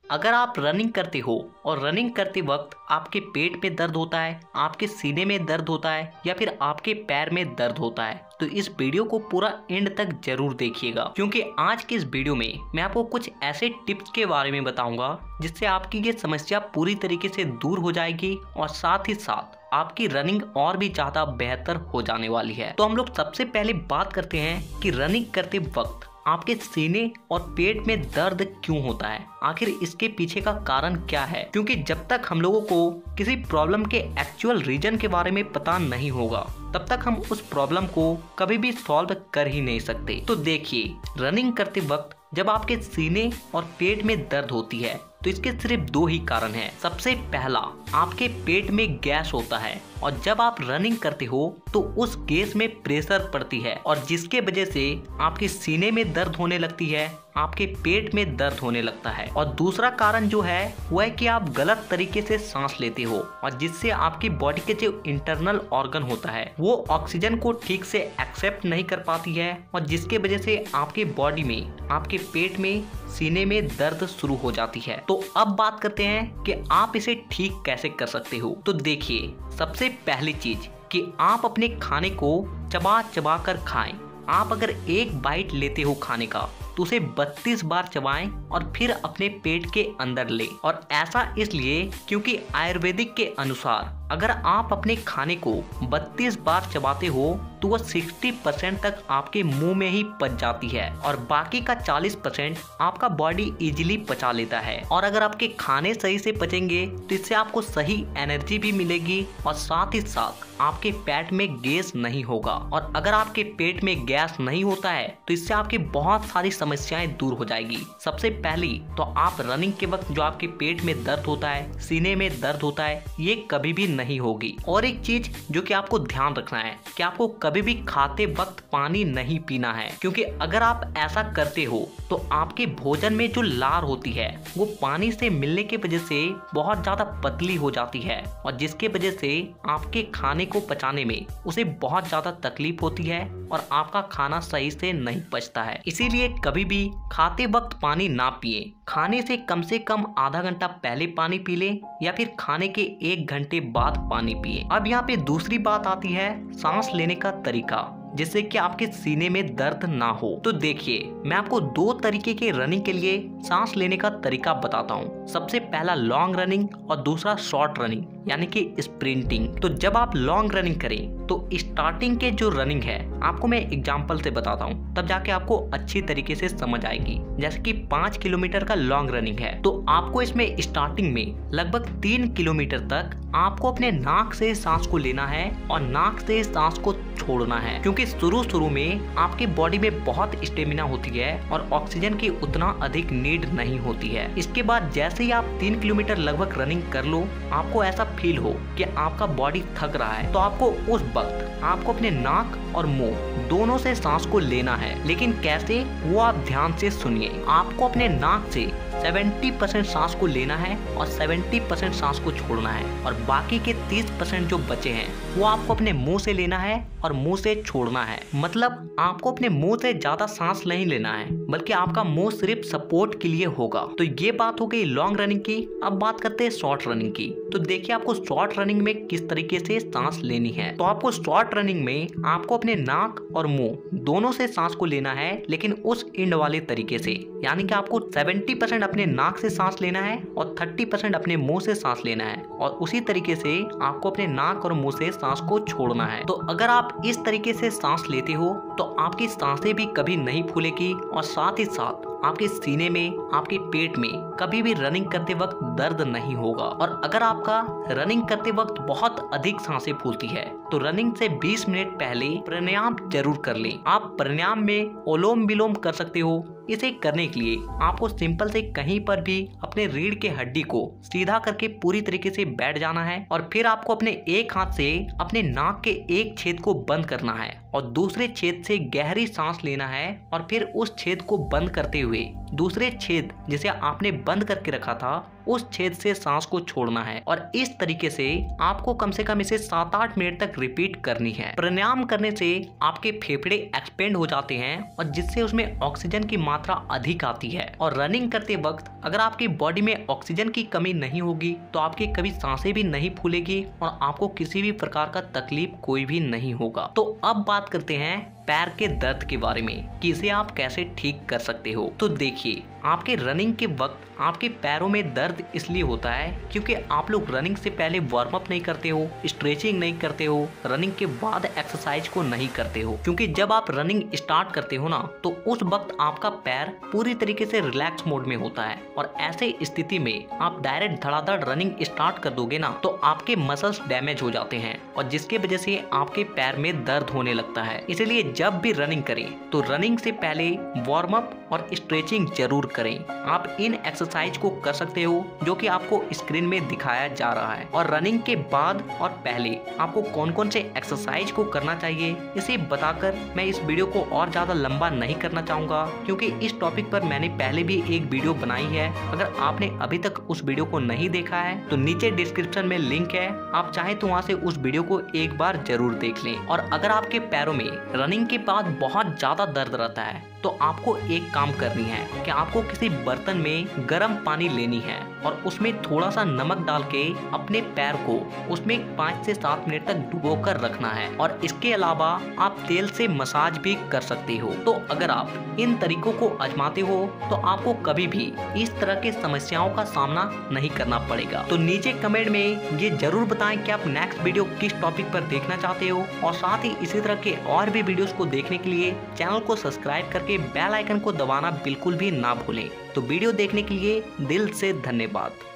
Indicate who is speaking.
Speaker 1: अगर आप रनिंग करते हो और रनिंग करते वक्त आपके पेट में दर्द होता है, आपके सीने में दर्द होता है या फिर आपके पैर में दर्द होता है, तो इस वीडियो को पूरा एंड तक जरूर देखिएगा, क्योंकि आज के इस वीडियो में मैं आपको कुछ ऐसे टिप्स के बारे में बताऊंगा जिससे आपकी ये समस्या पूरी तरीके से दूर हो जाएगी और साथ ही साथ आपकी रनिंग और भी ज्यादा बेहतर हो जाने वाली है। तो हम लोग सबसे पहले बात करते हैं कि रनिंग करते वक्त आपके सीने और पेट में दर्द क्यों होता है, आखिर इसके पीछे का कारण क्या है। क्योंकि जब तक हम लोगों को किसी प्रॉब्लम के एक्चुअल रीजन के बारे में पता नहीं होगा तब तक हम उस प्रॉब्लम को कभी भी सॉल्व कर ही नहीं सकते। तो देखिए, रनिंग करते वक्त जब आपके सीने और पेट में दर्द होती है तो इसके सिर्फ दो ही कारण हैं। सबसे पहला, आपके पेट में गैस होता है और जब आप रनिंग करते हो तो उस गैस में प्रेशर पड़ती है और जिसके वजह से आपके सीने में दर्द होने लगती है, आपके पेट में दर्द होने लगता है। और दूसरा कारण जो है वो है कि आप गलत तरीके से सांस लेते हो और जिससे आपकी बॉडी के जो इंटरनल ऑर्गन होता है वो ऑक्सीजन को ठीक से एक्सेप्ट नहीं कर पाती है और जिसके वजह से आपके बॉडी में, आपके पेट में, सीने में दर्द शुरू हो जाती है। तो अब बात करते हैं कि आप इसे ठीक कैसे कर सकते हो। तो देखिए, सबसे पहली चीज कि आप अपने खाने को चबा चबा कर खाएं। आप अगर एक बाइट लेते हो खाने का तो उसे 32 बार चबाएं और फिर अपने पेट के अंदर ले। और ऐसा इसलिए क्योंकि आयुर्वेदिक के अनुसार अगर आप अपने खाने को 32 बार चबाते हो तो वह 60% तक आपके मुंह में ही पच जाती है और बाकी का 40% आपका बॉडी इजीली पचा लेता है। और अगर आपके खाने सही से पचेंगे तो इससे आपको सही एनर्जी भी मिलेगी और साथ ही साथ आपके पेट में गैस नहीं होगा। और अगर आपके पेट में गैस नहीं होता है तो इससे आपकी बहुत सारी समस्याएं दूर हो जाएगी। सबसे पहली तो आप रनिंग के वक्त जो आपके पेट में दर्द होता है, सीने में दर्द होता है, ये कभी भी नहीं होगी। और एक चीज जो कि आपको ध्यान रखना है कि आपको कभी भी खाते वक्त पानी नहीं पीना है, क्योंकि अगर आप ऐसा करते हो तो आपके भोजन में जो लार होती है वो पानी से मिलने की वजह से बहुत ज्यादा पतली हो जाती है और जिसके वजह से आपके खाने को पचाने में उसे बहुत ज्यादा तकलीफ होती है और आपका खाना सही से नहीं पचता है। इसीलिए कभी भी खाते वक्त पानी ना पिए। खाने से कम आधा घंटा पहले पानी पी लें या फिर खाने के 1 घंटे बाद पानी पिए। अब यहाँ पे दूसरी बात आती है सांस लेने का तरीका, जिससे कि आपके सीने में दर्द ना हो। तो देखिए, मैं आपको 2 तरीके के रनिंग के लिए सांस लेने का तरीका बताता हूँ। सबसे पहला लॉन्ग रनिंग और दूसरा शॉर्ट रनिंग यानी कि स्प्रिंटिंग। तो जब आप लॉन्ग रनिंग करें तो स्टार्टिंग के जो रनिंग है आपको मैं एग्जांपल से बताता हूँ, तब जाके आपको अच्छी तरीके से समझ आएगी। जैसे कि 5 किलोमीटर का लॉन्ग रनिंग है तो आपको इसमें स्टार्टिंग में लगभग 3 किलोमीटर तक आपको अपने नाक से सांस को लेना है और नाक से सांस को छोड़ना है, क्योंकि शुरू में आपकी बॉडी में बहुत स्टेमिना होती है और ऑक्सीजन की उतना अधिक नीड नहीं होती है। इसके बाद जैसे ही आप 3 किलोमीटर लगभग रनिंग कर लो, आपको ऐसा फील हो कि आपका बॉडी थक रहा है, तो आपको उस वक्त आपको अपने नाक और मुंह दोनों से सांस को लेना है। लेकिन कैसे, वो आप ध्यान से सुनिए। आपको अपने नाक से 70% सांस को लेना है और 70% सांस को छोड़ना है और बाकी के 30% जो बचे हैं वो आपको अपने मुंह से लेना है और मुंह से छोड़ना है। मतलब आपको अपने मुंह से ज्यादा सांस नहीं लेना है, बल्कि आपका मुंह सिर्फ सपोर्ट के लिए होगा। तो ये बात हो गई लॉन्ग रनिंग की। अब बात करते हैं शॉर्ट रनिंग की। तो देखिए, आपको शॉर्ट रनिंग में किस तरीके से सांस लेनी है। तो आपको शॉर्ट रनिंग में आपको अपने नाक और मुंह दोनों से सांस को लेना है, लेकिन उस एंड वाले तरीके से, यानी कि आपको 70% अपने नाक से सांस लेना है और 30% अपने मुंह से सांस लेना है और उसी तरीके से आपको अपने नाक और मुंह से सांस को छोड़ना है। तो अगर आप इस तरीके से सांस लेते हो तो आपकी सांसें भी कभी नहीं फूलेगी और साथ ही साथ आपके सीने में, आपके पेट में कभी भी रनिंग करते वक्त दर्द नहीं होगा। और अगर आपका रनिंग करते वक्त बहुत अधिक सांसें फूलती है तो रनिंग से 20 मिनट पहले प्राणायाम जरूर कर लें। आप प्राणायाम में ओलोम विलोम कर सकते हो। इसे करने के लिए आपको सिंपल से कहीं पर भी अपने रीढ़ के हड्डी को सीधा करके पूरी तरीके से बैठ जाना है और फिर आपको अपने एक हाथ से अपने नाक के एक छेद को बंद करना है और दूसरे छेद से गहरी सांस लेना है और फिर उस छेद को बंद करते हुए दूसरे छेद जिसे आपने बंद करके रखा था उस छेद से सांस को छोड़ना है और इस तरीके से आपको कम से कम इसे 7-8 मिनट तक रिपीट करनी है। प्राणायाम करने से आपके फेफड़े एक्सपेंड हो जाते हैं और जिससे उसमें ऑक्सीजन की मात्रा अधिक आती है और रनिंग करते वक्त अगर आपकी बॉडी में ऑक्सीजन की कमी नहीं होगी तो आपकी कभी सांसें भी नहीं फूलेगी और आपको किसी भी प्रकार का तकलीफ कोई भी नहीं होगा। तो अब बात करते हैं पैर के दर्द के बारे में कि इसे आप कैसे ठीक कर सकते हो। तो देखिए, आपके रनिंग के वक्त आपके पैरों में दर्द इसलिए होता है क्योंकि आप लोग रनिंग से पहले वार्म अप नहीं करते हो, स्ट्रेचिंग नहीं करते हो, रनिंग के बाद एक्सरसाइज को नहीं करते हो। क्योंकि जब आप रनिंग स्टार्ट करते हो ना तो उस वक्त आपका पैर पूरी तरीके से रिलैक्स मोड में होता है और ऐसे स्थिति में आप डायरेक्ट धड़ाधड़ रनिंग स्टार्ट कर दोगे ना तो आपके मसल्स डैमेज हो जाते हैं और जिसके वजह से आपके पैर में दर्द होने लगता है। इसलिए जब भी रनिंग करें तो रनिंग से पहले वार्म अप और स्ट्रेचिंग जरूर करें। आप इन एक्सरसाइज को कर सकते हो जो कि आपको स्क्रीन में दिखाया जा रहा है और रनिंग के बाद और पहले आपको कौन कौन से एक्सरसाइज को करना चाहिए इसे बताकर मैं इस वीडियो को और ज्यादा लंबा नहीं करना चाहूंगा क्योंकि इस टॉपिक पर मैंने पहले भी एक वीडियो बनाई है। अगर आपने अभी तक उस वीडियो को नहीं देखा है तो नीचे डिस्क्रिप्शन में लिंक है, आप चाहे तो वहाँ से उस वीडियो को एक बार जरूर देख लें। और अगर आपके पैरों में रनिंग के बाद बहुत ज्यादा दर्द रहता है तो आपको एक काम करनी है कि आपको किसी बर्तन में गर्म पानी लेनी है और उसमें थोड़ा सा नमक डाल के अपने पैर को उसमें 5 से 7 मिनट तक डुबो कर रखना है और इसके अलावा आप तेल से मसाज भी कर सकते हो। तो अगर आप इन तरीकों को आजमाते हो तो आपको कभी भी इस तरह की समस्याओं का सामना नहीं करना पड़ेगा। तो नीचे कमेंट में ये जरूर बताएं कि आप नेक्स्ट वीडियो किस टॉपिक पर देखना चाहते हो और साथ ही इसी तरह के और भी वीडियोस को देखने के लिए चैनल को सब्सक्राइब करके बेल आइकन को दबाना बिल्कुल भी ना भूलें। तो वीडियो देखने के लिए दिल से धन्यवाद।